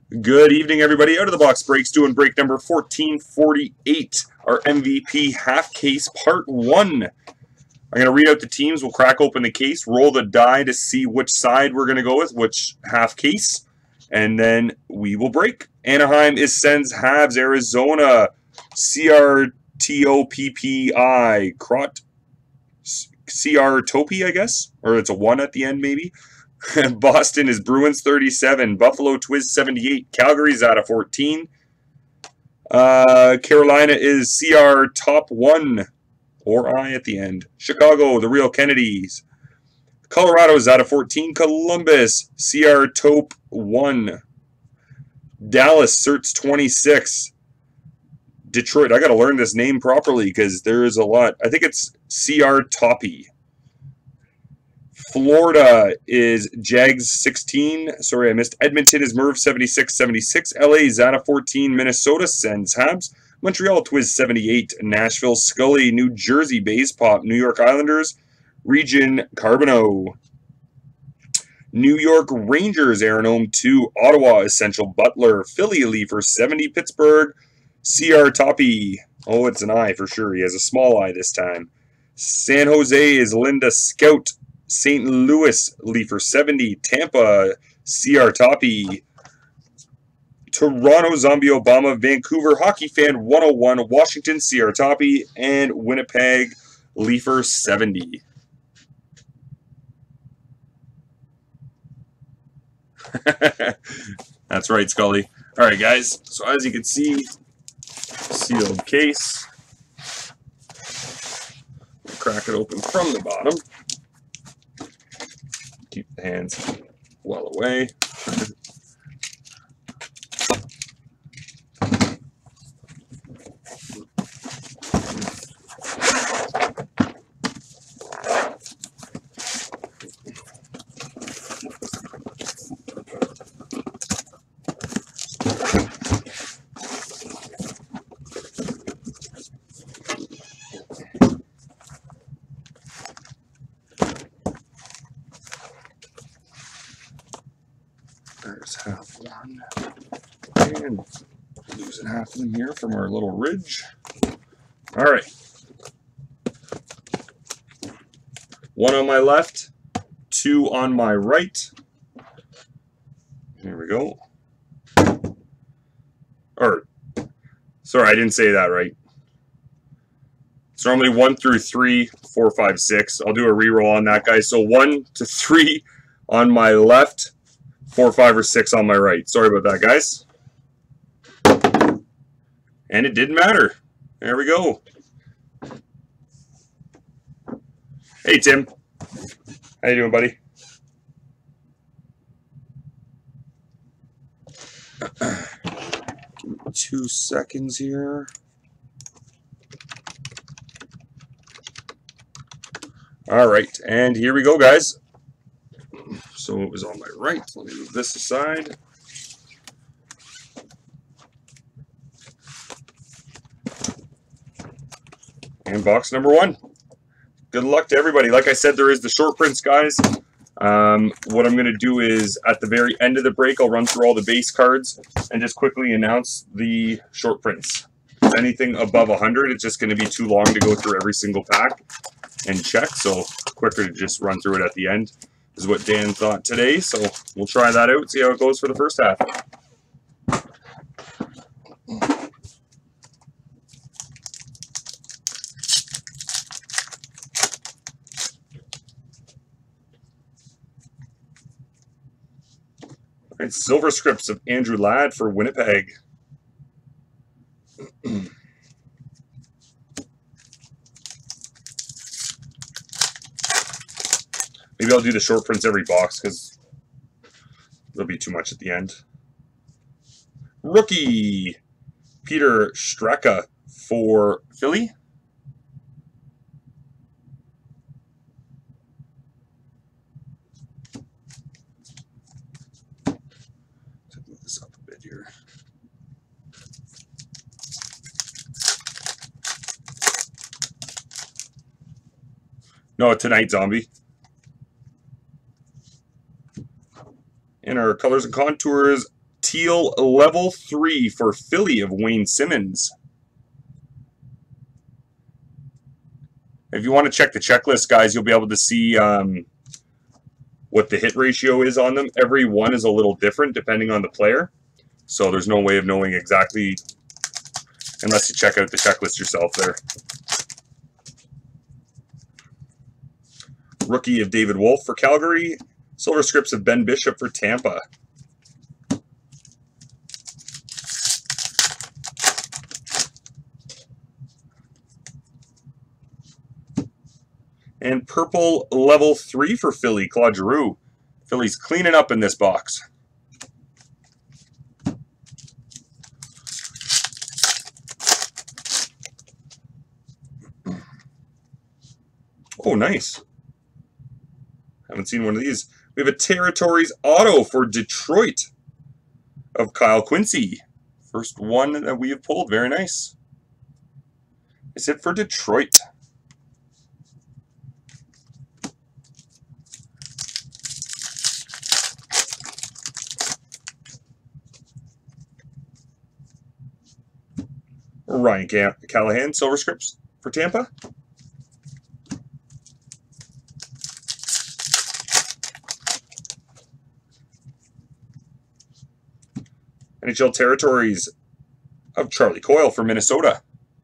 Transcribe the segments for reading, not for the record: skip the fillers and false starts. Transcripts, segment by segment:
Good evening, everybody. Out of the box breaks doing break number 1448, our MVP half case part 1. I'm going to read out the teams. We'll crack open the case, roll the die to see which side we're going to go with, which half case, and then we will break. Anaheim is Sens, Habs, Arizona, CRTOPPI, CRTOPI, I guess, or it's a 1 at the end maybe. Boston is Bruins 37, Buffalo Twiz 78, Calgary's out of 14. Carolina is CR Top 1, or I at the end. Chicago, the Real Kennedys. Colorado is out of 14, Columbus, CR Top 1. Dallas, Certs 26. Detroit, I got to learn this name properly because there is a lot. I think it's CR Toppy. Florida is Jags 16. Sorry, I missed. Edmonton is Merv 76. LA Zata 14. Minnesota Sens Habs. Montreal Twiz 78. Nashville Scully. New Jersey Base Pop. New York Islanders Region Carbonneau. New York Rangers Aeronome 2. Ottawa Essential Butler. Philly Leafer 70. Pittsburgh CR Toppy. Oh, it's an I for sure. He has a small I this time. San Jose is Linda Scout. St. Louis Leafer 70, Tampa CR Toppy, Toronto Zombie Obama, Vancouver Hockey Fan 101, Washington CR Toppy, and Winnipeg Leafer 70. That's right, Scully. All right, guys. So as you can see, sealed case. We'll crack it open from the bottom. Keep the hands well away. There's half one. And losing half of them here from our little ridge. All right. One on my left, two on my right. Here we go. Or, sorry, I didn't say that right. It's normally 1 through 3, 4, 5, 6. I'll do a reroll on that, guys. So 1 to 3 on my left. 4, 5, or 6 on my right. Sorry about that, guys. And it didn't matter. There we go. Hey, Tim. How you doing, buddy? Give me 2 seconds here. All right, and here we go, guys. So it was on my right. Let me move this aside. And box number 1. Good luck to everybody. Like I said, there is the short prints, guys. What I'm going to do is at the very end of the break, I'll run through all the base cards and just quickly announce the short prints. If anything above 100, it's just going to be too long to go through every single pack and check. So quicker to just run through it at the end is what Dan thought today. So we'll try that out, see how it goes for the first half. All right, silver scripts of Andrew Ladd for Winnipeg. Maybe I'll do the short prints every box because there'll be too much at the end. Rookie, Peter Straka for Philly. Let's move this up a bit here. No, tonight, Zombie. And our colors and contours, teal level 3 for Philly of Wayne Simmons. If you want to check the checklist, guys, you'll be able to see what the hit ratio is on them. Every one is a little different depending on the player. So there's no way of knowing exactly unless you check out the checklist yourself there. Rookie of David Wolf for Calgary. Silver scripts of Ben Bishop for Tampa. And purple level 3 for Philly, Claude Giroux. Philly's cleaning up in this box. Oh, nice. Haven't seen one of these. We have a Territories auto for Detroit of Kyle Quincy. First one that we have pulled. Very nice. Is it for Detroit? Ryan Callahan, silver scripts for Tampa. NHL Territories of Charlie Coyle for Minnesota.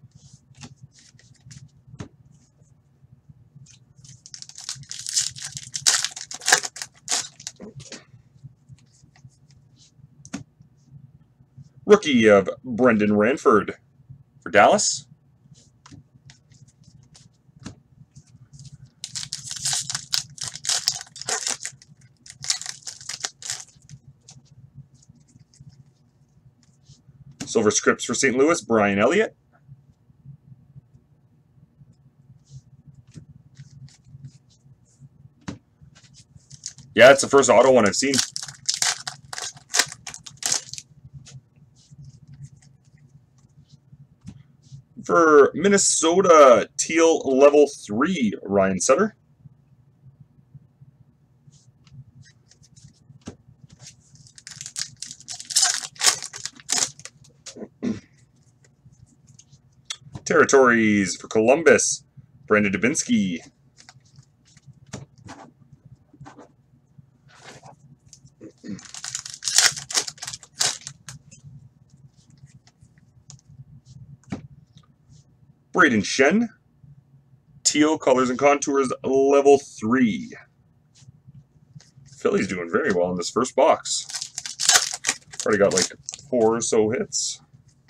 Rookie of Brendan Ranford for Dallas. Silver scripts for St. Louis, Brian Elliott. Yeah, it's the first auto one I've seen. For Minnesota, teal level 3, Ryan Sutter. Territories for Columbus, Brandon Dubinsky. Braden Shen, teal colors and contours level 3. Philly's doing very well in this first box. Already got like 4 or so hits.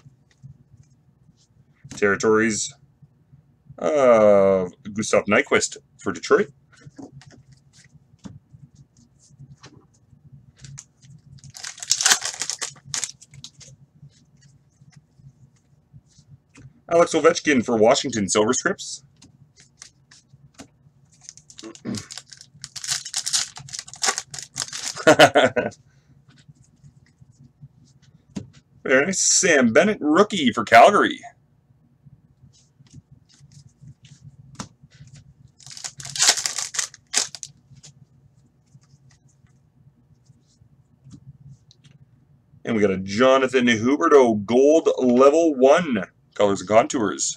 Territories of Gustav Nyquist for Detroit. Alex Ovechkin for Washington, silver scripts. Very nice. Sam Bennett, rookie for Calgary. And we got a Jonathan Huberdeau gold level 1 colors and contours.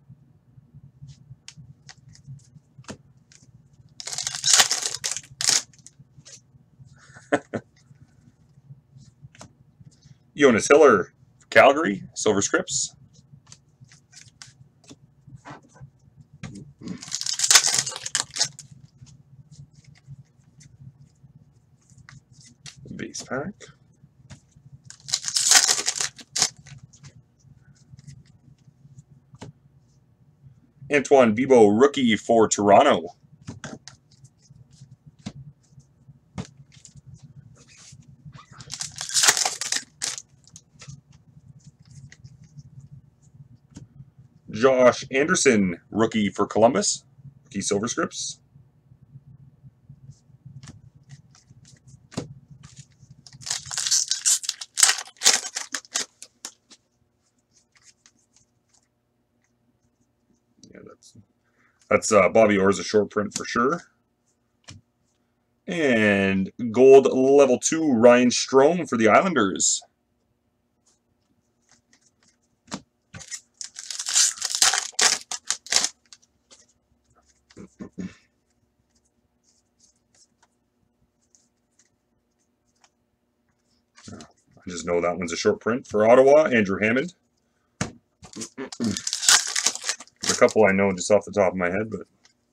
Jonas Hiller for Calgary, silver scripts. Base pack. Antoine Bibeau, rookie for Toronto. Josh Anderson, rookie for Columbus. Rookie silver scripts. Yeah, that's Bobby Orr's a short print for sure. And gold level 2, Ryan Strome for the Islanders. I just know that one's a short print for Ottawa, Andrew Hammond. There's a couple I know just off the top of my head, but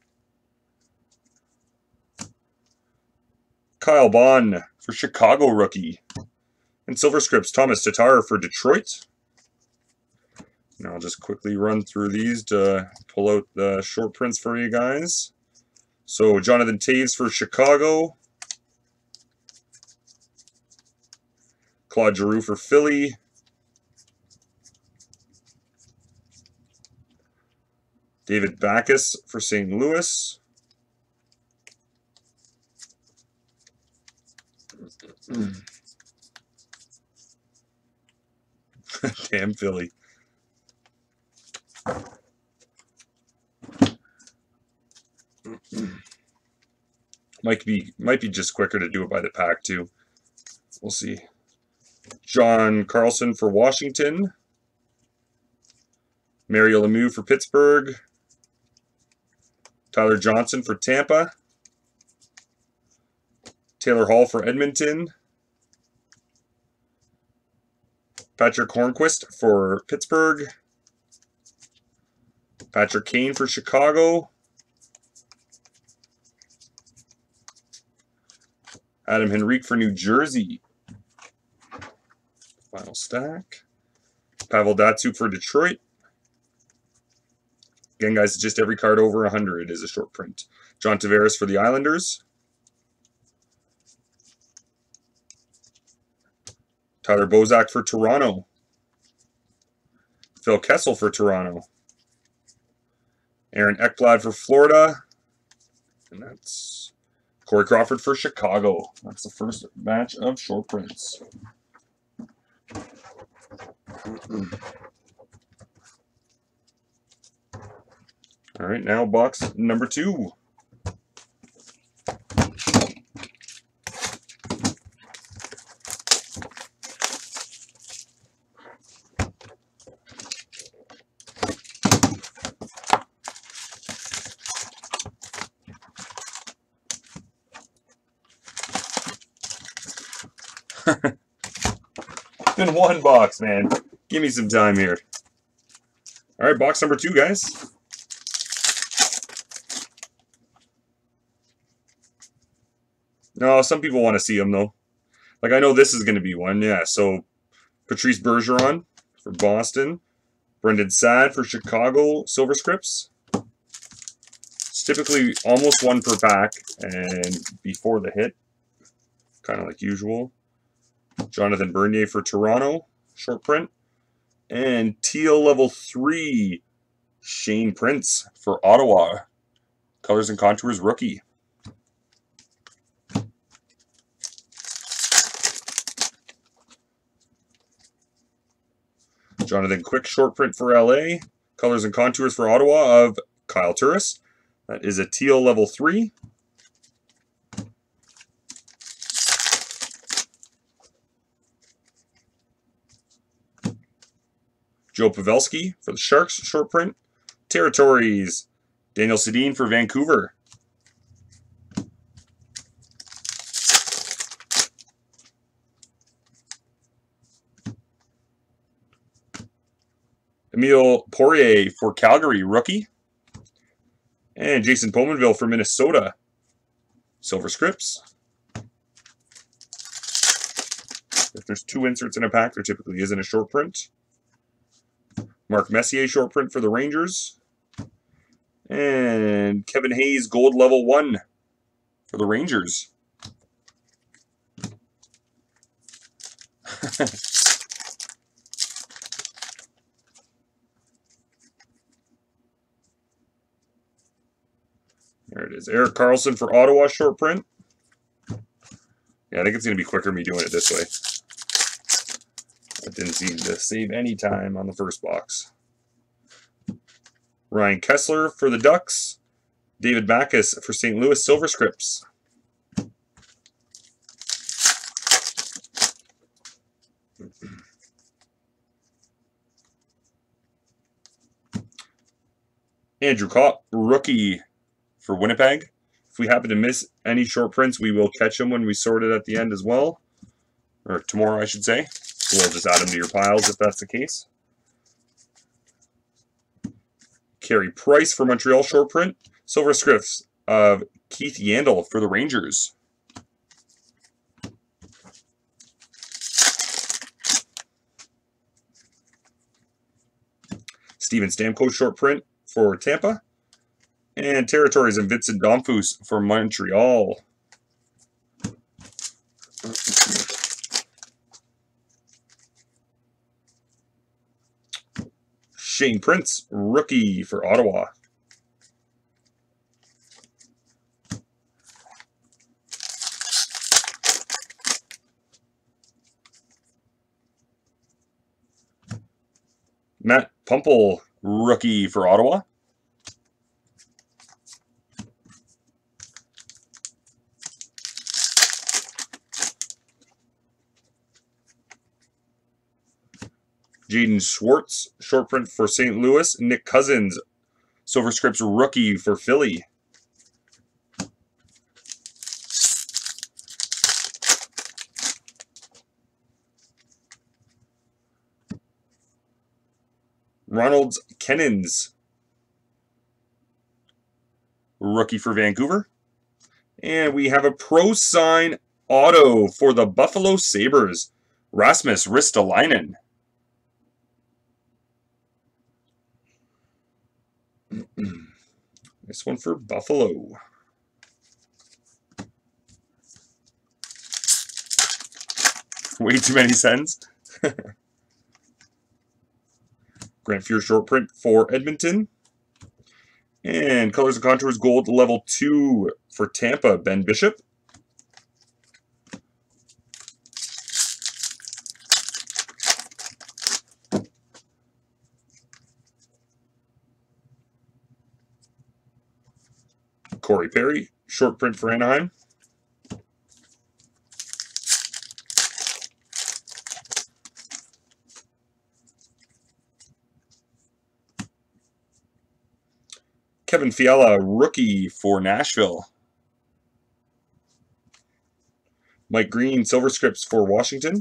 Kyle Bond for Chicago rookie. And Silver Scripts, Thomas Tatar for Detroit. Now I'll just quickly run through these to pull out the short prints for you guys. So Jonathan Toews for Chicago. Claude Giroux for Philly. David Backes for St. Louis. Damn Philly. Might be just quicker to do it by the pack too. We'll see. John Carlson for Washington. Mario Lemieux for Pittsburgh. Tyler Johnson for Tampa. Taylor Hall for Edmonton. Patrick Hornquist for Pittsburgh. Patrick Kane for Chicago. Adam Henrique for New Jersey. Final stack. Pavel Datsyuk for Detroit. Again, guys, just every card over 100 is a short print. John Tavares for the Islanders. Tyler Bozak for Toronto. Phil Kessel for Toronto. Aaron Ekblad for Florida. And that's Corey Crawford for Chicago. That's the first batch of short prints. All right, now box number 2. It's been one box, man. Give me some time here. All right, box number 2, guys. No, some people want to see them, though. Like, I know this is going to be one, yeah. So, Patrice Bergeron for Boston. Brendan Saad for Chicago Silver Scripts. It's typically almost one per pack, and before the hit, kind of like usual. Jonathan Bernier for Toronto, short print. And teal level 3, Shane Prince for Ottawa. Colors and Contours rookie. Jonathan Quick short print for LA. Colors and Contours for Ottawa of Kyle Turris. That is a teal level 3. Joe Pavelski for the Sharks short print. Territories. Daniel Sedin for Vancouver. Emile Poirier for Calgary, rookie. And Jason Pominville for Minnesota, Silver Scripts. If there's 2 inserts in a pack, there typically isn't a short print. Mark Messier short print for the Rangers. And Kevin Hayes gold level 1 for the Rangers. There it is. Erik Karlsson for Ottawa short print. Yeah, I think it's going to be quicker me doing it this way. That didn't seem to save any time on the first box. Ryan Kessler for the Ducks. David Backes for St. Louis Silver Scripts. Andrew Kopp, rookie for Winnipeg. If we happen to miss any short prints, we will catch them when we sort it at the end as well. Or tomorrow, I should say. So we'll just add them to your piles if that's the case. Carey Price for Montreal short print. Silver scripts of Keith Yandel for the Rangers. Steven Stamkos short print for Tampa. And Territories and Vincent Domfus for Montreal. Shane Prince, rookie for Ottawa. Matt Pumple, rookie for Ottawa. Jaden Schwartz, short print for St. Louis. Nick Cousins, Silver Scripts rookie for Philly. Ronald Kennins, rookie for Vancouver. And we have a pro sign auto for the Buffalo Sabres, Rasmus Ristolainen. This one for Buffalo. Way too many sends. Grant Fuhr short print for Edmonton. And Colors and Contours Gold level 2 for Tampa, Ben Bishop. Corey Perry, short print for Anaheim. Kevin Fiala, rookie for Nashville. Mike Green, Silver Scripts for Washington.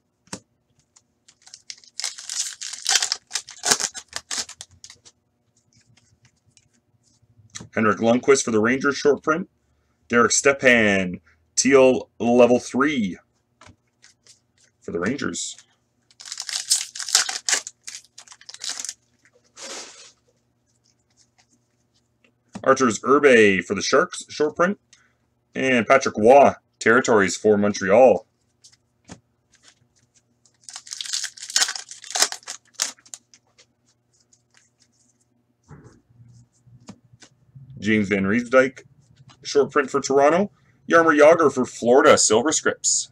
Henrik Lundqvist for the Rangers, short print. Derek Stepan, teal level 3 for the Rangers. Arturs Urbe for the Sharks, short print. And Patrick Waugh, Territories for Montreal. James Van Riemsdyk, short print for Toronto. Jaromir Jagr for Florida, Silver Scripts.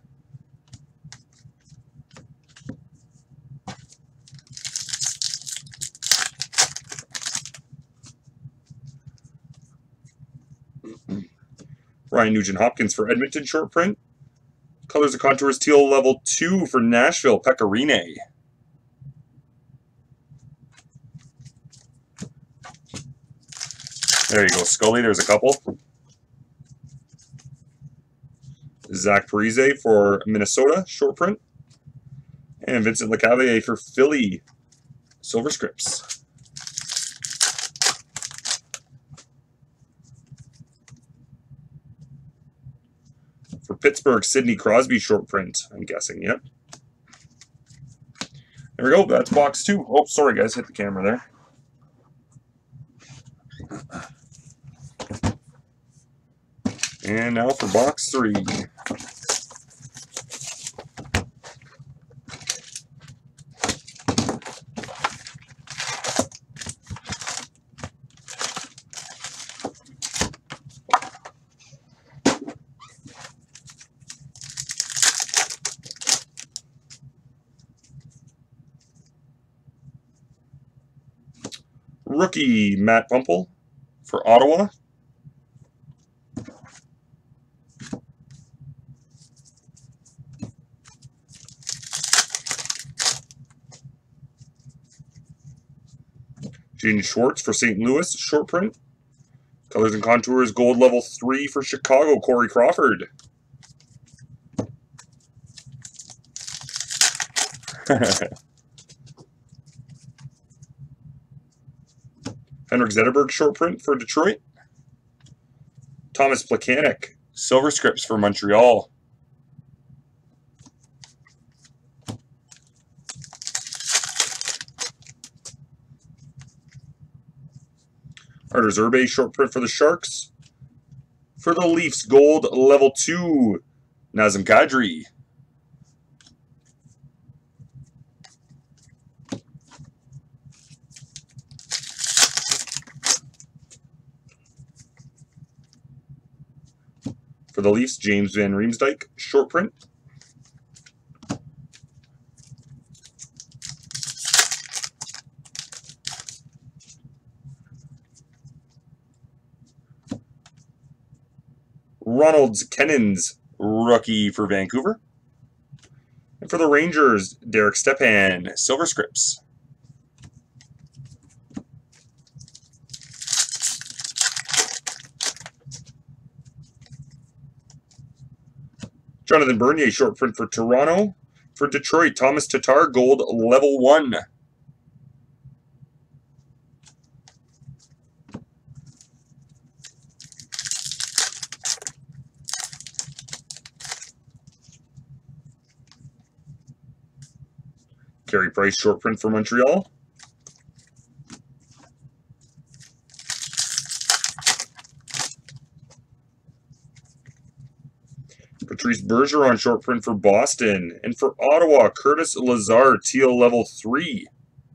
Ryan Nugent-Hopkins for Edmonton, short print. Colors and Contours teal level 2 for Nashville, Pecorine. There you go, Scully. There's a couple. Zach Parise for Minnesota, short print. And Vincent Lecavalier for Philly, Silver Scripts. For Pittsburgh, Sidney Crosby, short print, I'm guessing, yep. There we go, that's box 2. Oh, sorry guys, hit the camera there. And now for box 3. Rookie Matt Pumple for Ottawa. Jaden Schwartz for St. Louis, short print. Colors and Contours, gold level 3 for Chicago, Corey Crawford. Henrik Zetterberg, short print for Detroit. Thomas Plekanec, silver scripts for Montreal. Artur Zerbe, short print for the Sharks. For the Leafs, gold level 2, Nazem Kadri. For the Leafs, James Van Riemsdyk, short print. Ronald Kennins, rookie for Vancouver. And for the Rangers, Derek Stepan, silver scripts. Jonathan Bernier, short print for Toronto. For Detroit, Thomas Tatar, gold level 1. Carey Price, short print for Montreal. Patrice Bergeron, short print for Boston. And for Ottawa, Curtis Lazar, teal level 3.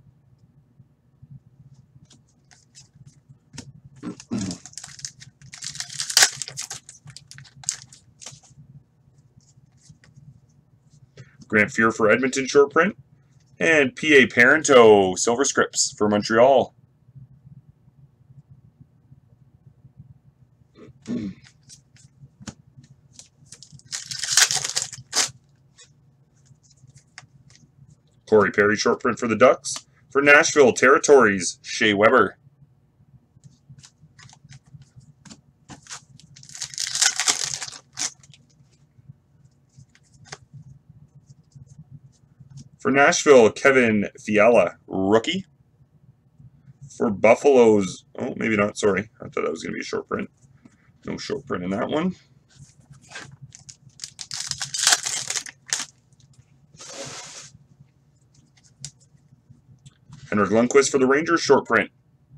Grant Fuhr for Edmonton, short print. And P.A. Parento, silver scripts for Montreal. Corey Perry, short print for the Ducks. For Nashville Territories, Shea Weber. For Nashville, Kevin Fiala, rookie. For Buffaloes, oh, maybe not, sorry. I thought that was going to be a short print. No short print in that one. Henrik Lundqvist for the Rangers, short print.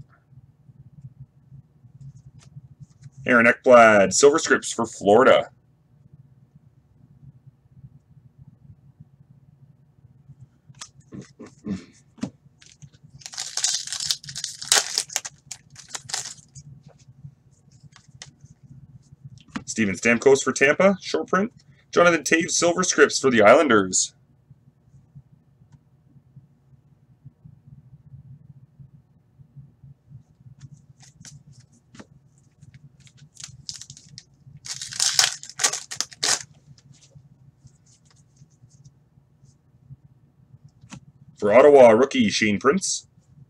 Aaron Ekblad, silver scripts for Florida. Steven Stamkos for Tampa, short print. Jonathan Toews, silver scripts for the Islanders. For Ottawa, rookie Shane Prince.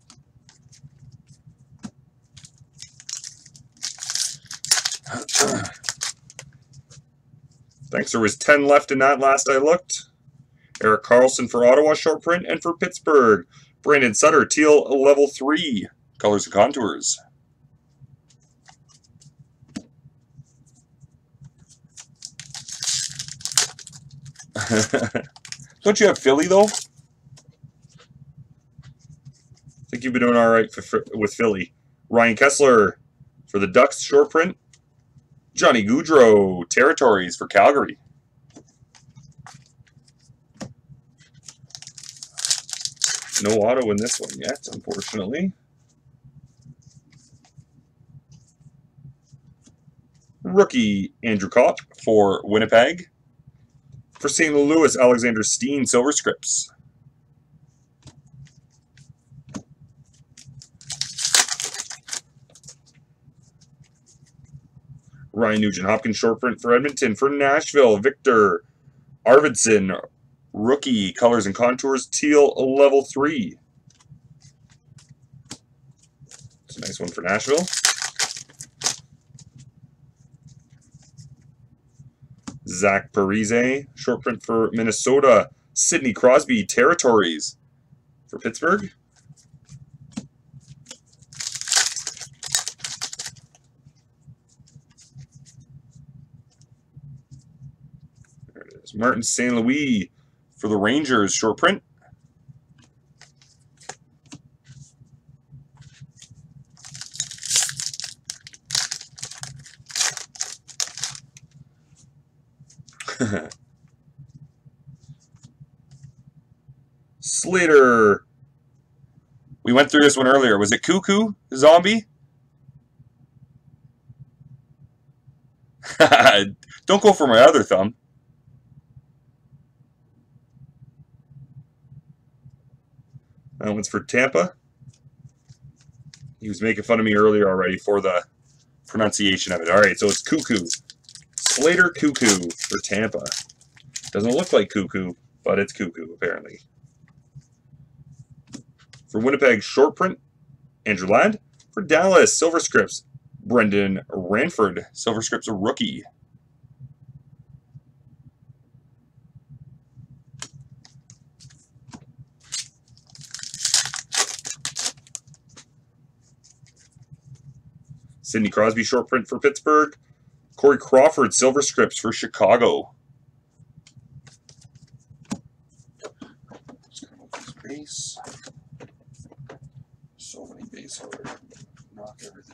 Thanks, there was 10 left in that last I looked. Erik Karlsson for Ottawa, short print. And for Pittsburgh, Brandon Sutter, teal level 3, colors and contours. Don't you have Philly, though? I think you've been doing all right with Philly. Ryan Kessler for the Ducks, short print. Johnny Gaudreau, Territories for Calgary. No auto in this one yet, unfortunately. Rookie Andrew Kopp for Winnipeg. For St. Louis, Alexander Steen, silver scripts. Ryan Nugent-Hopkins, short print for Edmonton. For Nashville, Victor Arvidsson, rookie, colors and contours, teal level 3. It's a nice one for Nashville. Zach Parise, short print for Minnesota. Sidney Crosby, Territories for Pittsburgh. There it is. Martin St. Louis for the Rangers, short print. Slater. We went through this one earlier. Was it Cuckoo Zombie? Don't go for my other thumb. That one's for Tampa. He was making fun of me earlier already for the pronunciation of it. All right, so it's Cuckoo. Slater Cuckoo for Tampa. Doesn't look like Cuckoo, but it's Cuckoo, apparently. For Winnipeg, short print, Andrew Ladd. For Dallas, Silver Scripts, Brendan Ranford. Silver Scripts, a rookie. Sidney Crosby, short print for Pittsburgh. Corey Crawford, Silver Scripts for Chicago. Base. So many base holder. Knock everything.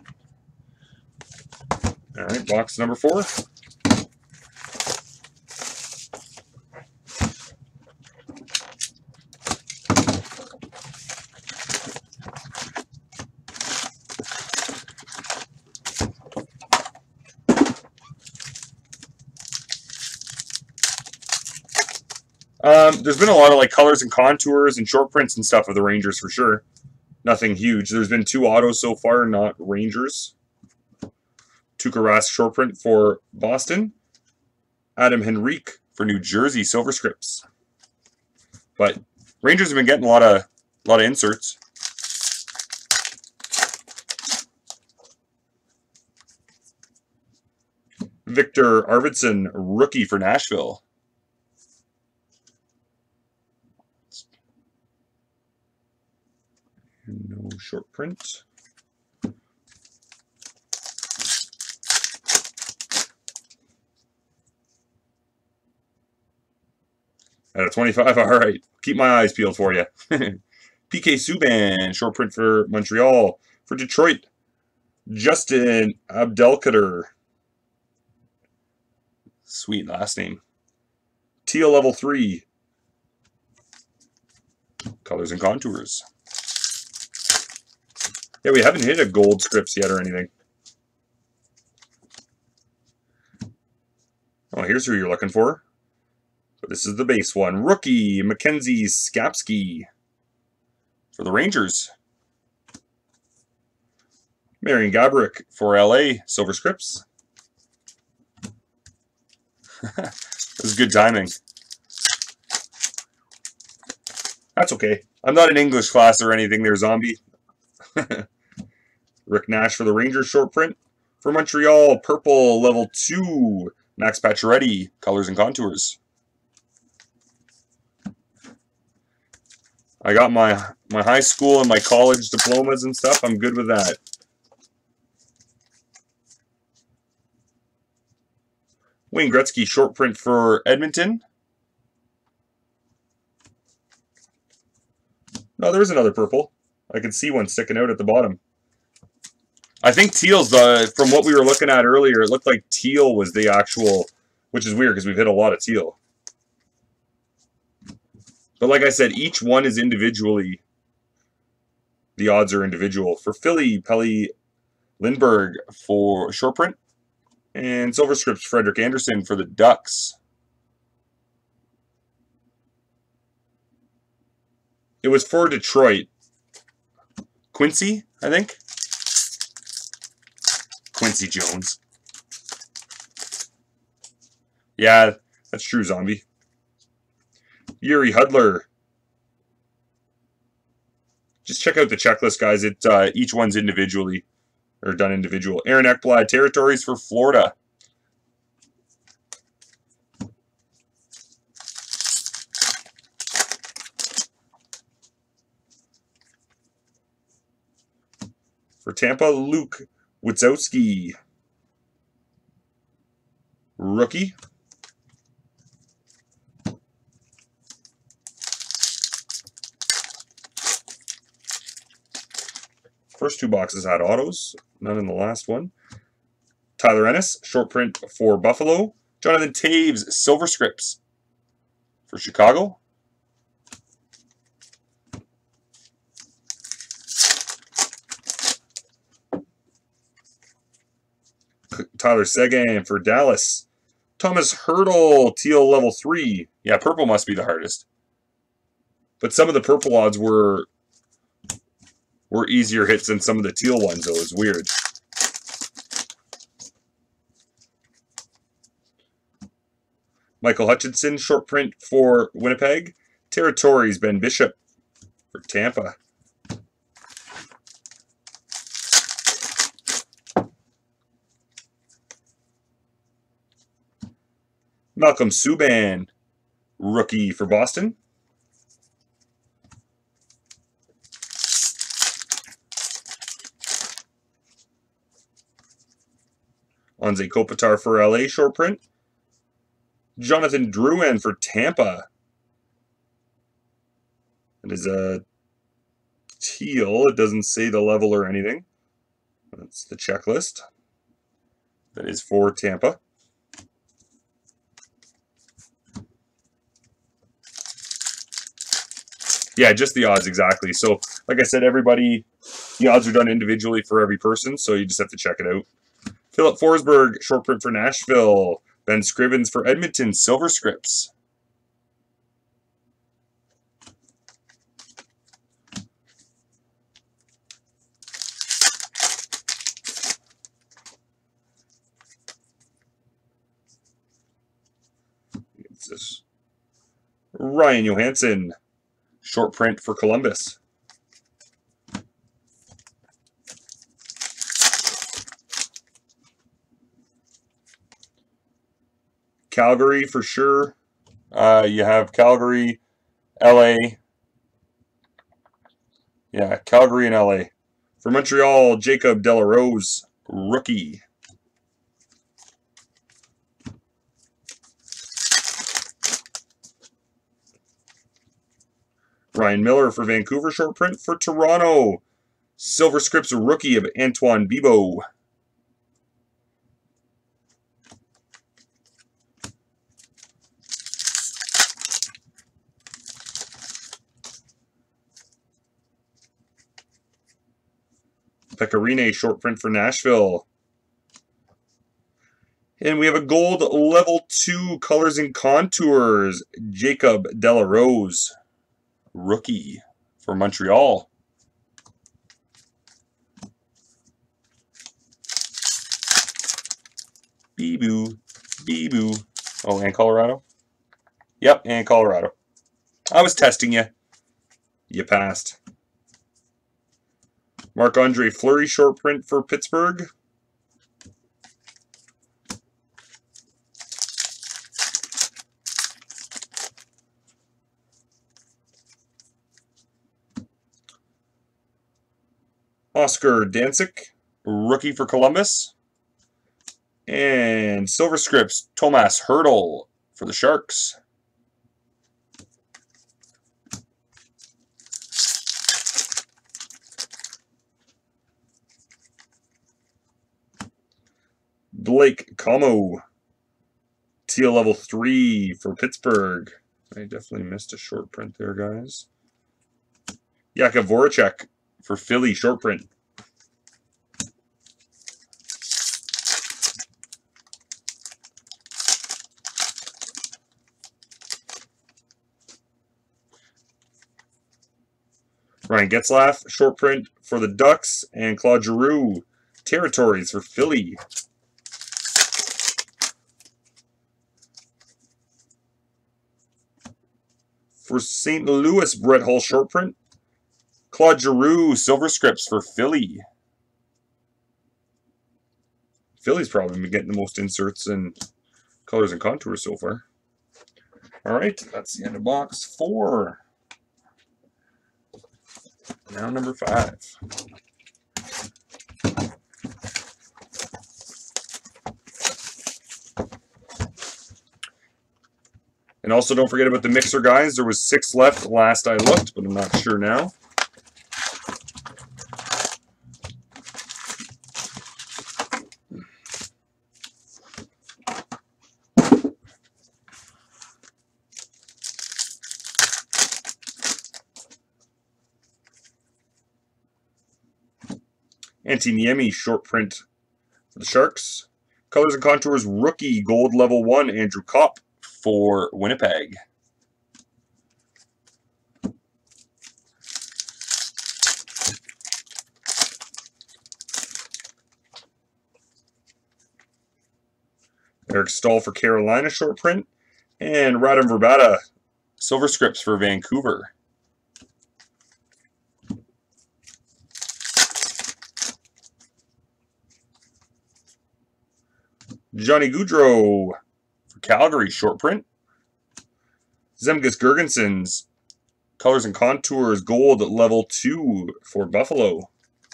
All right, box number 4. There's been a lot of like colors and contours and short prints and stuff of the Rangers for sure. Nothing huge. There's been 2 autos so far, not Rangers. Tuukka Rask short print for Boston. Adam Henrique for New Jersey, Silver Scripts. But Rangers have been getting a lot of inserts. Victor Arvidsson, rookie for Nashville. No short print. Out of 25, all right. Keep my eyes peeled for you. PK Subban, short print for Montreal. For Detroit, Justin Abdelkader. Sweet last name. Teal level 3. Colors and contours. Yeah, we haven't hit a gold scripts yet or anything. Oh, here's who you're looking for. But this is the base one. Rookie, Mackenzie Skapski for the Rangers. Marian Gaborik for LA, Silver Scripts. This is good timing. That's okay. I'm not in English class or anything there, zombie. Rick Nash for the Rangers, short print. For Montreal, purple, level 2. Max Pacioretty, colors and contours. I got my high school and my college diplomas and stuff. I'm good with that. Wayne Gretzky, short print for Edmonton. No, there is another purple. I can see one sticking out at the bottom. I think teal's from what we were looking at earlier, it looked like teal was the actual, which is weird because we've hit a lot of teal. But like I said, each one is individually, the odds are individual. For Philly, Pelly Lindbergh for short print. And Silver Scripts, Frederick Anderson for the Ducks. It was for Detroit. Quincy, I think. Quincy Jones. Yeah, that's true, zombie. Yuri Hudler. Just check out the checklist, guys. Each one's individually, or done individual. Aaron Ekblad, Territories for Florida. For Tampa, Luke Witzowski. Rookie. First two boxes had autos, none in the last one. Tyler Ennis, short print for Buffalo. Jonathan Taves, silver scripts for Chicago. Tyler Seguin for Dallas. Thomas Hertl, teal level 3. Yeah, purple must be the hardest. But some of the purple odds were easier hits than some of the teal ones, though. It's weird. Michael Hutchinson, short print for Winnipeg. Territories, Ben Bishop for Tampa. Malcolm Subban, rookie for Boston. Anze Kopitar for LA, short print. Jonathan Drouin for Tampa. It is a teal. It doesn't say the level or anything. That's the checklist. That is for Tampa. Yeah, just the odds, exactly. So, like I said, everybody, the odds are done individually for every person, so you just have to check it out. Philip Forsberg, short print for Nashville. Ben Scrivens for Edmonton, silver scripts. It's this. Ryan Johansson, short print for Columbus. Calgary for sure. You have Calgary, LA. Yeah, Calgary and LA. For Montreal, Jacob Delarose, rookie. Ryan Miller for Vancouver, short print. For Toronto, silver scripts rookie of Antoine Bibeau. Pecorine, short print for Nashville. And we have a gold level 2 colors and contours. Jacob Delarose, rookie for Montreal. Bee-boo, bee-boo. Oh, and Colorado? Yep, and Colorado. I was testing you. You passed. Marc-Andre Fleury, short print for Pittsburgh. Oscar Dancic, rookie for Columbus. And silver scripts, Thomas Hertl for the Sharks. Blake Como, teal level 3 for Pittsburgh. I definitely missed a short print there, guys. Jakub Voracek for Philly, short print. Ryan Getzlaf, short print for the Ducks. And Claude Giroux, Territories for Philly. For St. Louis, Brett Hull, short print. Claude Giroux, silver scripts for Philly. Philly's probably been getting the most inserts and colors and contours so far. All right, that's the end of box 4. Now number 5. And also don't forget about the mixer, guys. There was 6 left last I looked, but I'm not sure now. Niemi short print for the Sharks. Colors and Contours rookie gold level 1 Andrew Kopp for Winnipeg. Eric Stahl for Carolina short print. And Radim Verbata silver scripts for Vancouver. Johnny Gaudreau for Calgary, short print. Zemgus Girgensons, colors and contours, gold level 2 for Buffalo.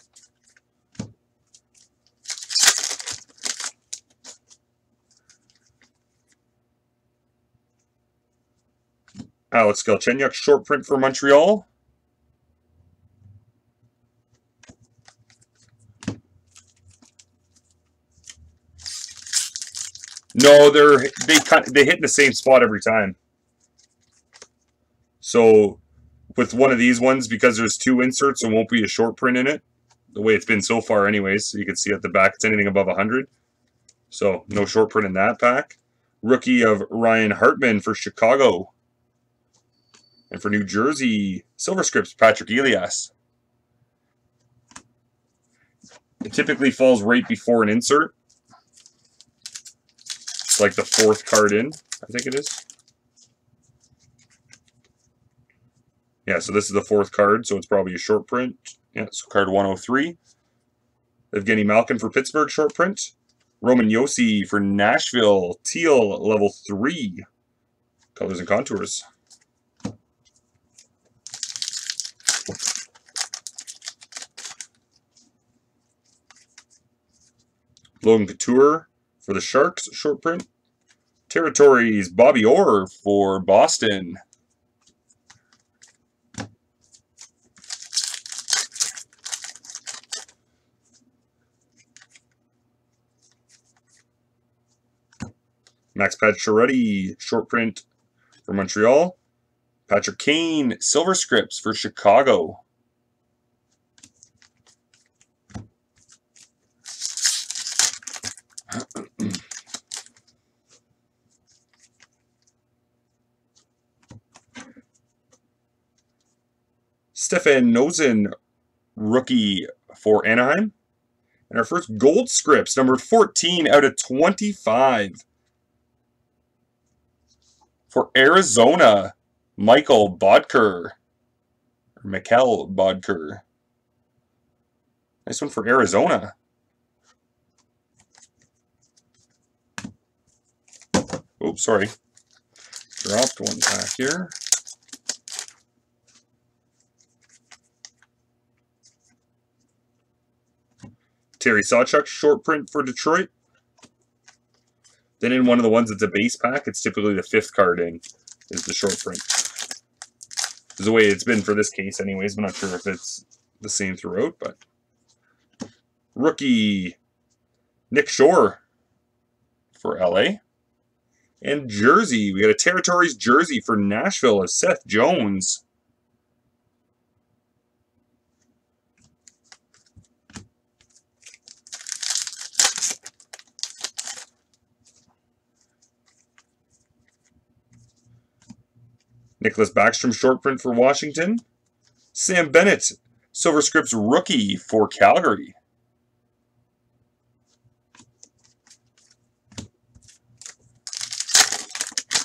Alex Galchenyuk, short print for Montreal. No, they hit in the same spot every time. So with one of these ones, because there's 2 inserts, there won't be a short print in it. The way it's been so far anyways. So you can see at the back it's anything above 100. So no short print in that pack. Rookie of Ryan Hartman for Chicago. And for New Jersey, silver scripts, Patrick Elias. It typically falls right before an insert. It's like the 4th card in, I think it is. Yeah, so this is the 4th card, so it's probably a short print. Yeah, so card 103. Evgeny Malkin for Pittsburgh, short print. Roman Josi for Nashville, teal level 3. Colors and contours. Logan Couture for the Sharks, short print. Territories, Bobby Orr for Boston. Max Pacioretty, short print for Montreal. Patrick Kane, silver scripts for Chicago. Stefan Noesen, rookie for Anaheim. And our first gold scripts, number 14 out of 25. For Arizona, Michael Bodker. Or Mikel Bodker. Nice one for Arizona. Oops, sorry. Dropped one pack here. Terry Sawchuk, short print for Detroit. Then in one of the ones that's a base pack, it's typically the 5th card in, is the short print. This is the way it's been for this case anyways. I'm not sure if it's the same throughout, but. Rookie Nick Shore for LA. And jersey, we got a Territories jersey for Nashville of Seth Jones. Nicholas Backstrom, short print for Washington. Sam Bennett, silver scripts rookie for Calgary.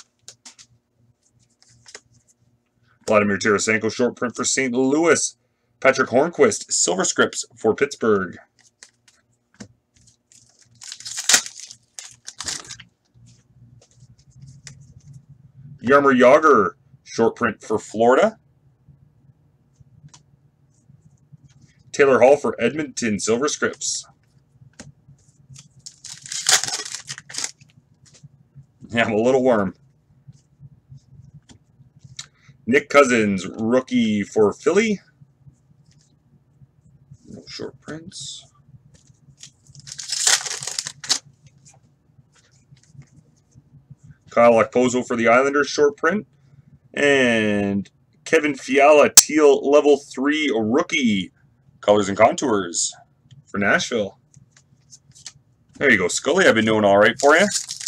Vladimir Tarasenko, short print for St. Louis. Patrick Hornquist, silver scripts for Pittsburgh. Jaromir Jagr, short print for Florida. Taylor Hall for Edmonton, silver scripts. Yeah, I'm a little warm. Nick Cousins, rookie for Philly. No short prints. Kyle Okposo for the Islanders, short print. And Kevin Fiala, teal level 3 rookie, colors and contours for Nashville. There you go, Scully. I've been doing all right for you.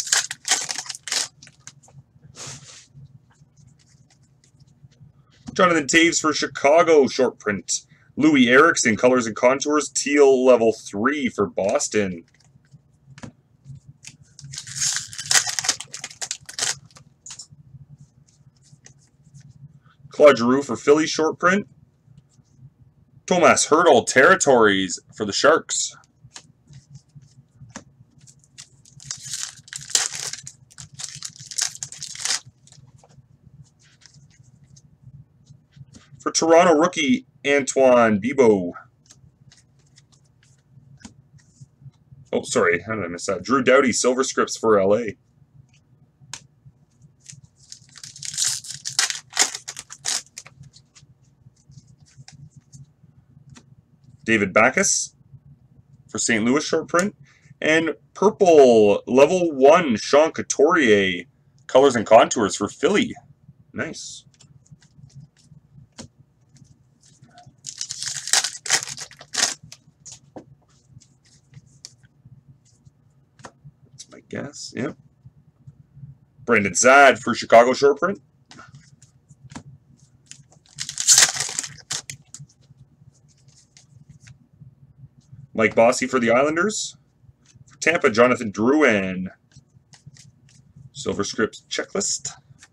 Jonathan Taves for Chicago, short print. Louis Erickson, colors and contours, teal level 3 for Boston. Claude Giroux for Philly, short print. Tomas Hertl, territories for the Sharks. For Toronto, rookie Antoine Bibeau. Oh, sorry, how did I miss that? Drew Doughty, silver scripts for LA. David Backes for St. Louis, short print. And purple, level 1, Sean Couturier, colors and contours for Philly. Nice. That's my guess, yep. Brandon Saad for Chicago, short print. Mike Bossy for the Islanders. For Tampa, Jonathan Drouin. Silver scripts checklist.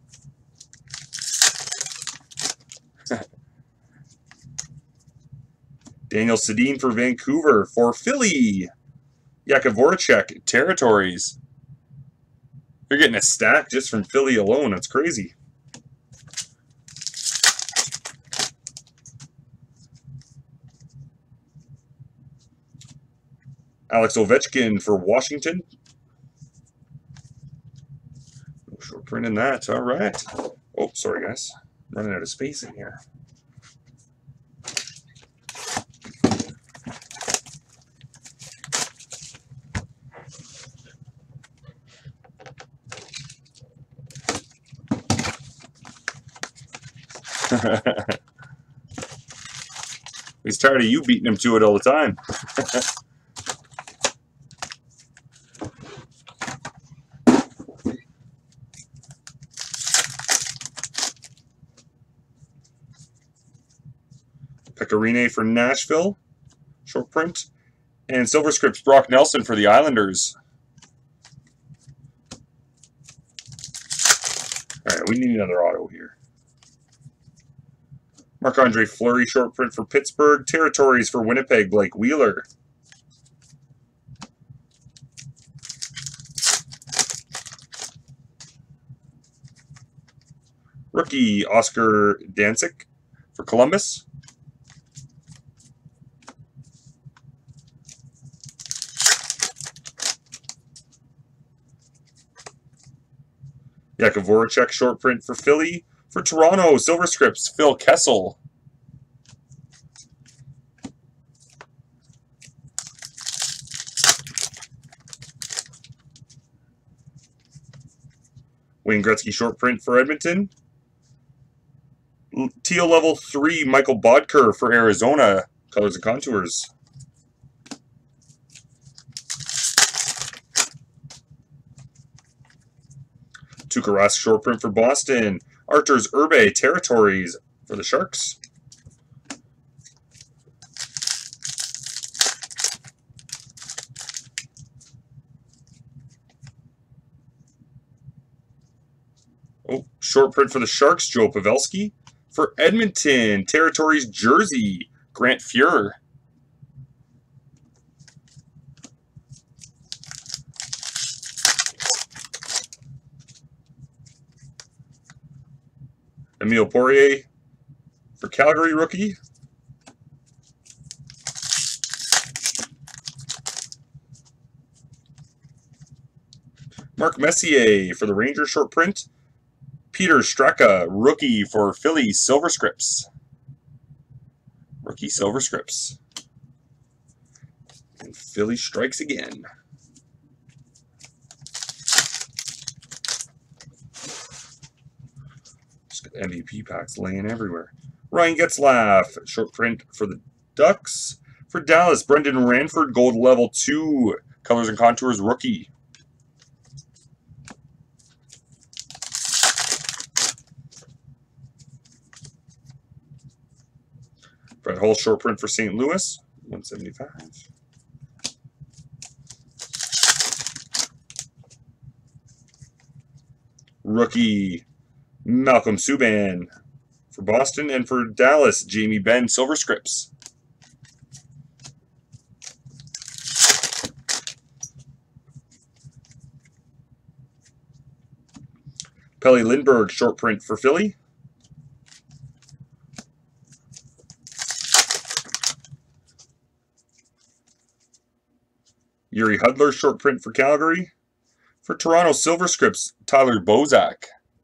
Daniel Sedin for Vancouver. For Philly, Jakub Voracek, territories. You're getting a stack just from Philly alone. That's crazy. Alex Ovechkin for Washington. No short print in that. All right. Oh, sorry, guys. Running out of space in here. He's tired of you beating him to it all the time. Pecorine for Nashville, short print. And silver scripts Brock Nelson for the Islanders. All right, we need another auto here. Marc-Andre Fleury, short print for Pittsburgh. Territories for Winnipeg, Blake Wheeler. Rookie Oscar Dancic for Columbus. Jakub Voracek, short print for Philly. For Toronto, silver scripts, Phil Kessel. Wayne Gretzky, short print for Edmonton. Teal level 3, Michael Bodker for Arizona, colors and contours. Tuukka Rask, short print for Boston. Arturs Urbe, territories for the Sharks. Oh, short print for the Sharks, Joe Pavelski. For Edmonton, territories jersey, Grant Fuhr. Emile Poirier for Calgary rookie. Mark Messier for the Rangers short print. Peter Straka, rookie for Philly Silver Scripts. Rookie Silver Scripts. And Philly strikes again. Just got MVP packs laying everywhere. Ryan Getzlaf, short print for the Ducks. For Dallas, Brendan Ranford, gold level 2. Colors and Contours rookie. Brett Hull, short print for St. Louis, 175. Rookie Malcolm Subban for Boston, and for Dallas, Jamie Benn, Silver Scripts. Pelle Lindbergh, short print for Philly. Yuri Hudler, short print for Calgary. For Toronto Silver Scripts, Tyler Bozak.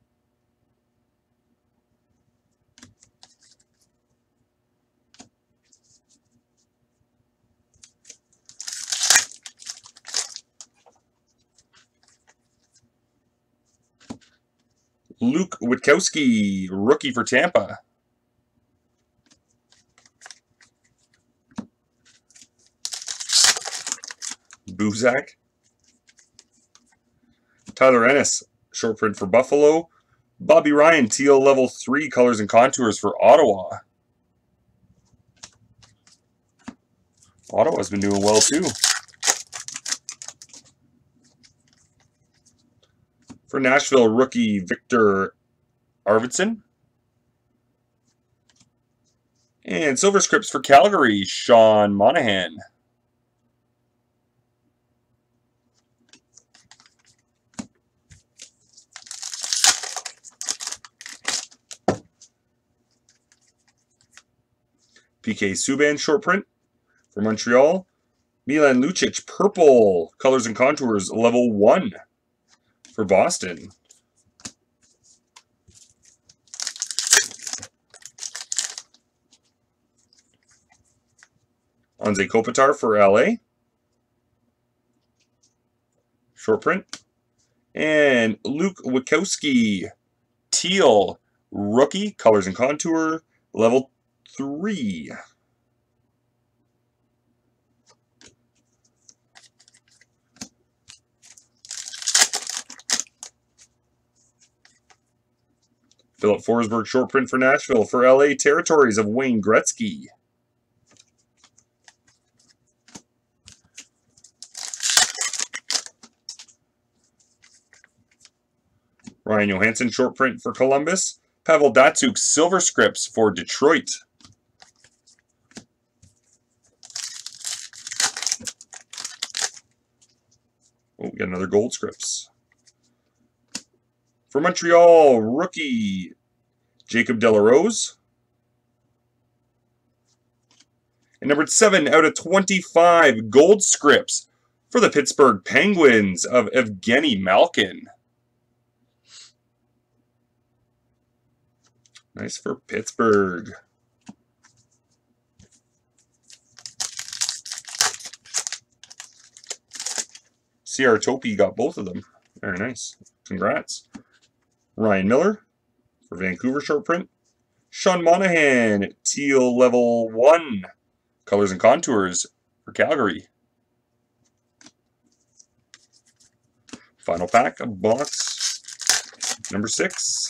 Luke Witkowski, rookie for Tampa. Buzak. Tyler Ennis, short print for Buffalo. Bobby Ryan, teal level 3, colors and contours for Ottawa. Ottawa's been doing well too. For Nashville, rookie Victor Arvidsson. And Silver Scripts for Calgary, Sean Monahan. PK Subban, short print for Montreal. Milan Lucic, purple, colors and contours, level 1 for Boston. Anze Kopitar for LA. Short print. And Luke Witkowski, teal, rookie, colors and contour, level 3. Philip Forsberg, short print for Nashville. For LA Territories of Wayne Gretzky. Ryan Johansson, short print for Columbus. Pavel Datsyuk, Silver Scripts for Detroit. Oh, we got another gold scripts. For Montreal, rookie Jacob Delarose. And numbered 7 out of 25 gold scripts for the Pittsburgh Penguins of Evgeny Malkin. Nice for Pittsburgh. CR Topi got both of them. Very nice. Congrats. Ryan Miller for Vancouver short print. Sean Monahan, teal level 1. Colors and contours for Calgary. Final pack of box number 6.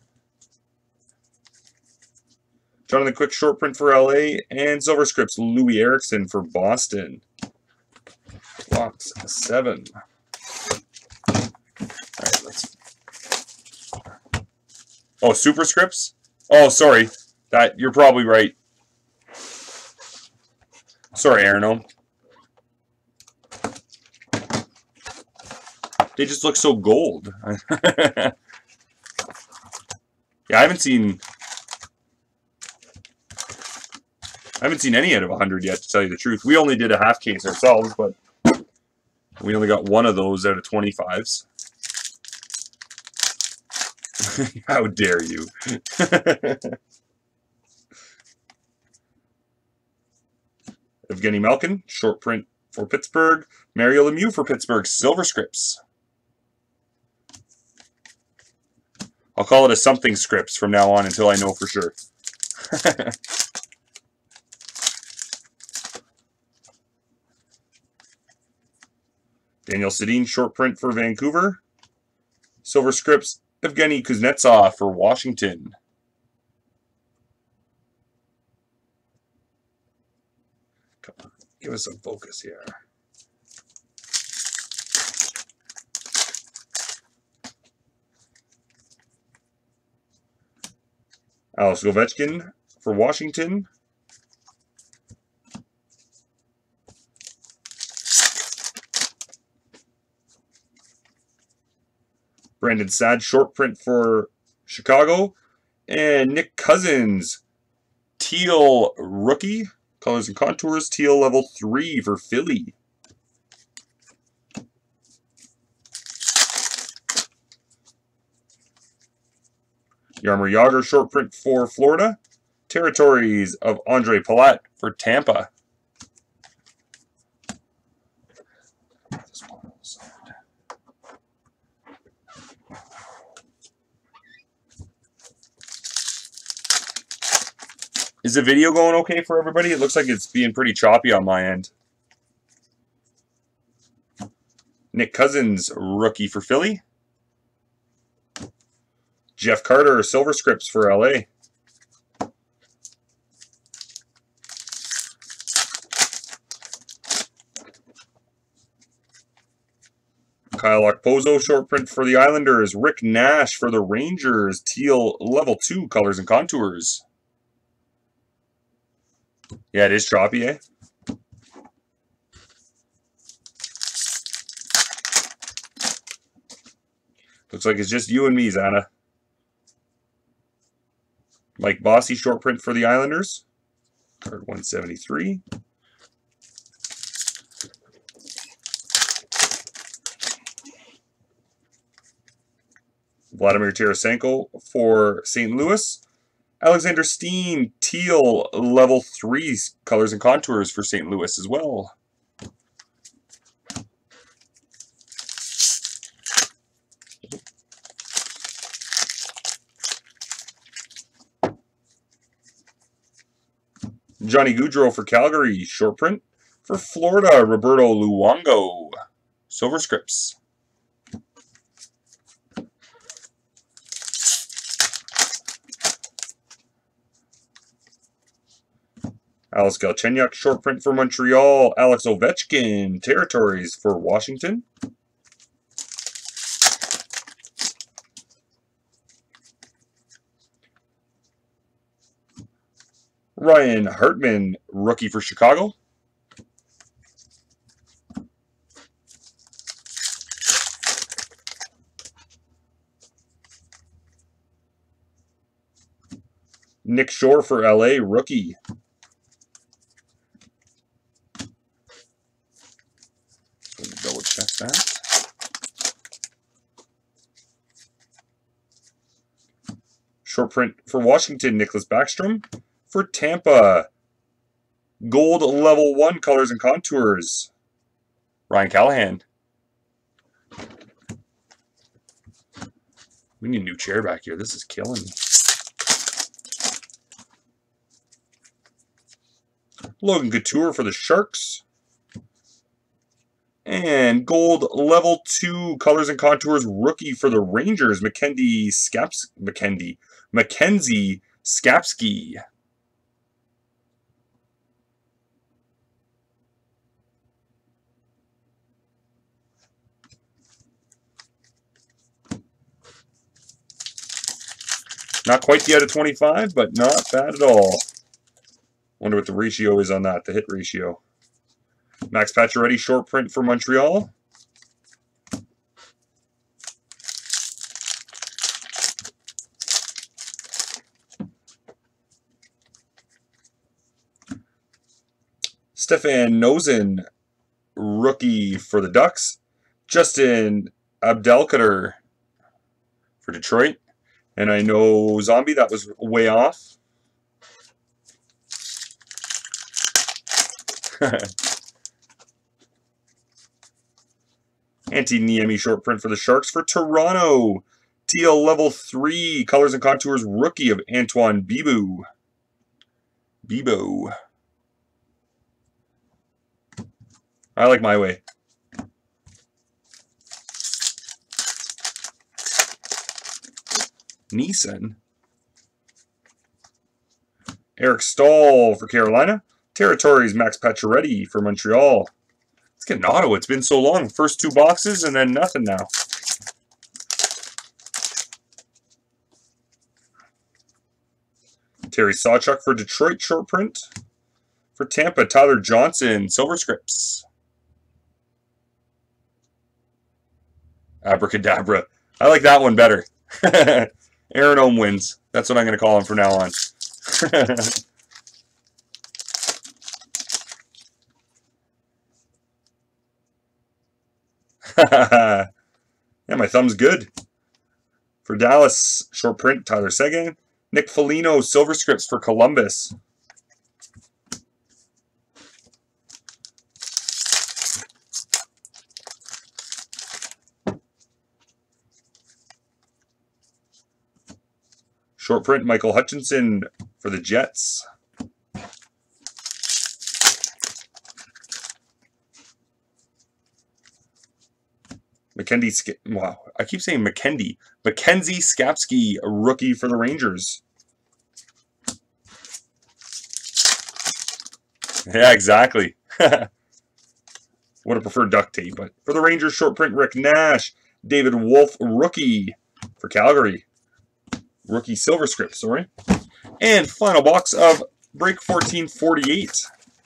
Jonathan Quick short print for LA, and Silver Scripts Louis Erickson for Boston. Box 7. All right, let's. Oh, Super Scripts? Oh, sorry. You're probably right. Sorry, Arno. They just look so gold. Yeah, I haven't seen any out of 100 yet, to tell you the truth. We only did a half case ourselves, but we only got one of those out of 25s. How dare you? Evgeny Malkin, short print for Pittsburgh. Mario Lemieux for Pittsburgh, silver scripts. I'll call it a something scripts from now on until I know for sure. Daniel Sedin, short print for Vancouver. Silver scripts, Evgeny Kuznetsov for Washington. Come on, give us some focus here. Alex Ovechkin for Washington. Brandon Saad, short print for Chicago. And Nick Cousins, teal rookie. Colors and contours, teal level 3 for Philly. Jaromir Jagr, short print for Florida. Territories of Andre Palat for Tampa. Is the video going okay for everybody? It looks like it's being pretty choppy on my end. Nick Cousins, rookie for Philly. Jeff Carter, silver scripts for LA. Kyle Okposo, short print for the Islanders. Rick Nash for the Rangers, teal level 2 colors and contours. Yeah, it is choppy, eh? Looks like it's just you and me, Zana. Mike Bossy, short print for the Islanders. Card 173. Vladimir Tarasenko for St. Louis. Alexander Steen, teal level 3 colors and contours for St. Louis as well. Johnny Gaudreau for Calgary, short print. For Florida, Roberto Luongo, silver scripts. Alex Galchenyuk, short print for Montreal. Alex Ovechkin, territories for Washington. Ryan Hartman, rookie for Chicago. Nick Shore for LA, rookie. Double check that. Short print for Washington, Nicholas Backstrom. For Tampa, gold level 1 colors and contours, Ryan Callahan. We need a new chair back here. This is killing me. Logan Couture for the Sharks. And gold level 2 colors and contours rookie for the Rangers, Mackenzie Skapski. Not quite the out of 25, but not bad at all. Wonder what the ratio is on that, the hit ratio. Max Pacioretty short print for Montreal. Stefan Nosen, rookie for the Ducks. Justin Abdelkader for Detroit. And I know Zombie, that was way off. Antti Niemi short print for the Sharks for Toronto. TL level 3, colors and contours, rookie of Antoine Bibeau. I like my way. Neeson. Eric Stahl for Carolina. Territories, Max Pacioretty for Montreal. Let's get an Ottawa. It's been so long. First 2 boxes and then nothing now. Terry Sawchuk for Detroit, short print. For Tampa, Tyler Johnson, silver scripts. Abracadabra. I like that one better. Aaron Ohm wins. That's what I'm going to call him from now on. Yeah, my thumb's good. For Dallas, short print, Tyler Seguin. Nick Foligno, silver scripts for Columbus. Short print, Michael Hutchinson for the Jets. Wow, I keep saying Mackenzie Skapski, a rookie for the Rangers. Yeah, exactly. Would have preferred duct tape, but for the Rangers, short print, Rick Nash. David Wolf, rookie for Calgary. Rookie silver script, sorry. And final box of break 1448.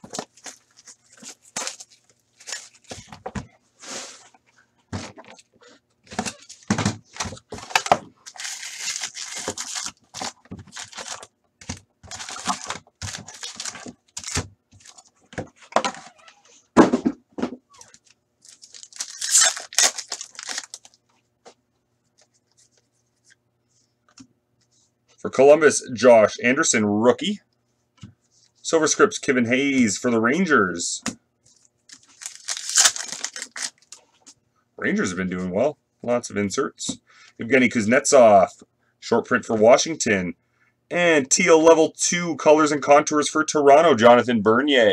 For Columbus, Josh Anderson, rookie. Silver scripts, Kevin Hayes for the Rangers. Rangers have been doing well. Lots of inserts. Evgeny Kuznetsov, short print for Washington. And teal level 2, colors and contours for Toronto, Jonathan Bernier.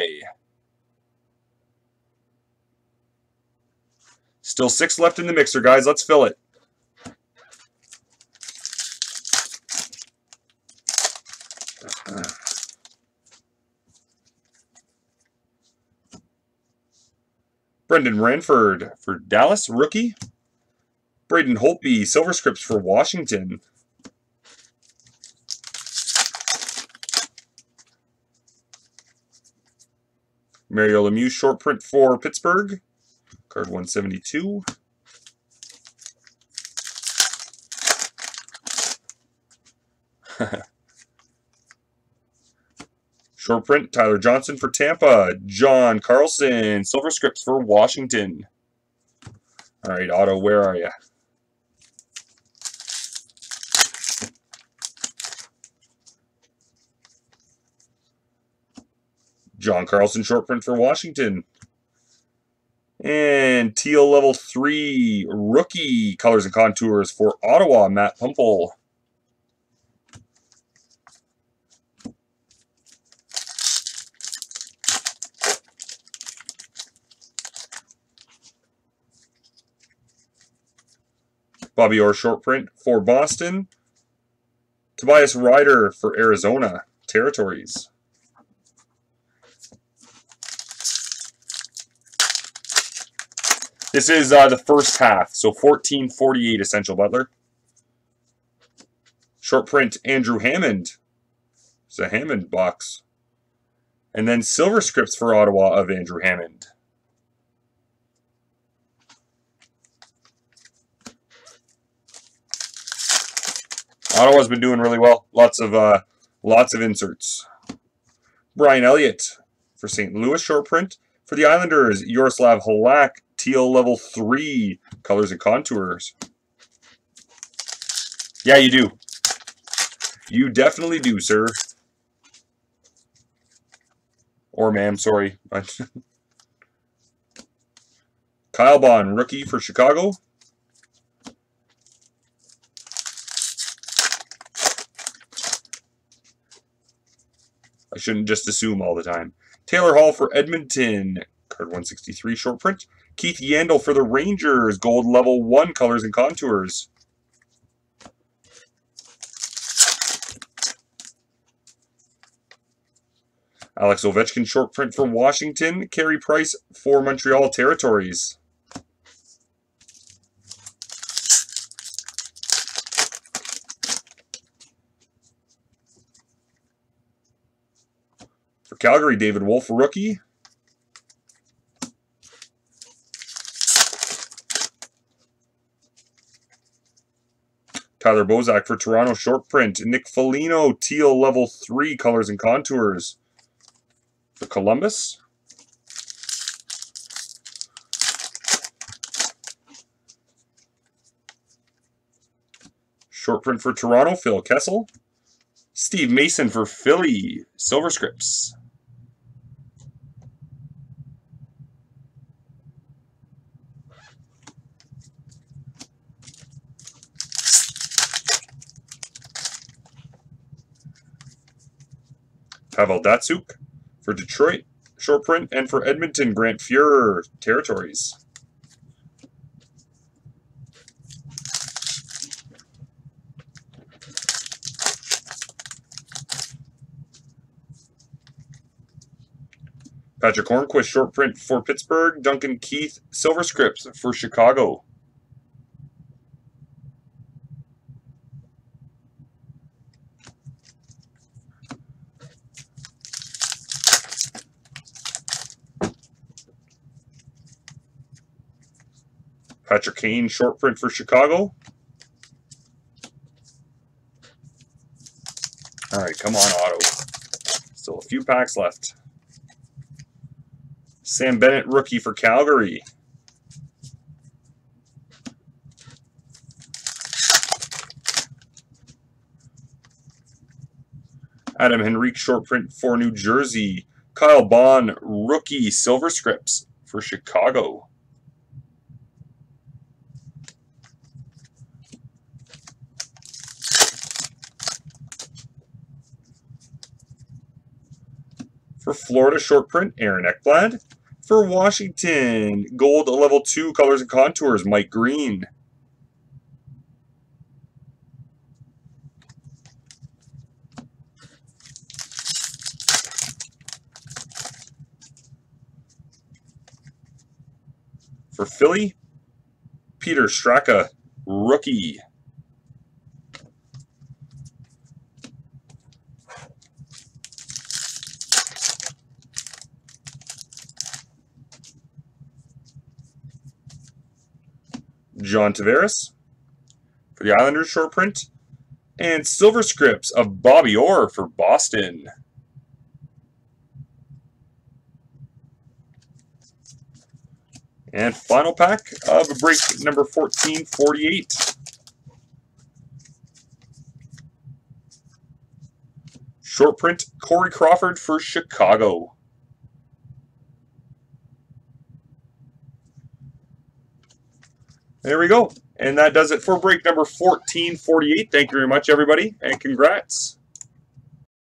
Still 6 left in the mixer, guys. Let's fill it. Brendan Ranford for Dallas, rookie. Braden Holtby, silver scripts for Washington. Mario Lemieux, short print for Pittsburgh. Card 172. Short print, Tyler Johnson for Tampa. John Carlson, silver scripts for Washington. All right, Otto, where are you? John Carlson, short print for Washington. And teal level 3, rookie, colors and contours for Ottawa, Matt Pumple. Bobby Orr, short print for Boston. Tobias Ryder for Arizona, Territories. This is the first half, so 1448 Essential Butler. Short print, Andrew Hammond. It's a Hammond box. And then silver scripts for Ottawa of Andrew Hammond. Ottawa's been doing really well. Lots of inserts. Brian Elliott for St. Louis, short print. For the Islanders, Yaroslav Halak, teal level 3, colors and contours. Yeah, you do. You definitely do, sir. Or ma'am, sorry. Kyle Bond, rookie for Chicago. I shouldn't just assume all the time. Taylor Hall for Edmonton, card 163, short print. Keith Yandel for the Rangers, gold level 1, colors and contours. Alex Ovechkin, short print for Washington. Carey Price for Montreal Territories. For Calgary, David Wolf, rookie. Tyler Bozak for Toronto, short print. Nick Foligno, teal level 3, colors and contours. For Columbus. Short print for Toronto, Phil Kessel. Steve Mason for Philly, silver scripts. Pavel Datsyuk for Detroit, short print, and for Edmonton, Grant Fuhrer, territories. Patrick Hornquist, short print for Pittsburgh. Duncan Keith, silver scripts for Chicago. Patrick Kane, short print for Chicago. All right, come on, Auto. Still a few packs left. Sam Bennett, rookie for Calgary. Adam Henrique, short print for New Jersey. Kyle Bond, rookie, silver scripts for Chicago. For Florida, short print, Aaron Ekblad. For Washington, gold level 2, colors and contours, Mike Green. For Philly, Peter Straka, rookie. John Tavares for the Islanders, short print. And silver scripts of Bobby Orr for Boston. And final pack of break number 1448. Short print, Corey Crawford for Chicago. There we go. And that does it for break number 1448. Thank you very much, everybody, and congrats.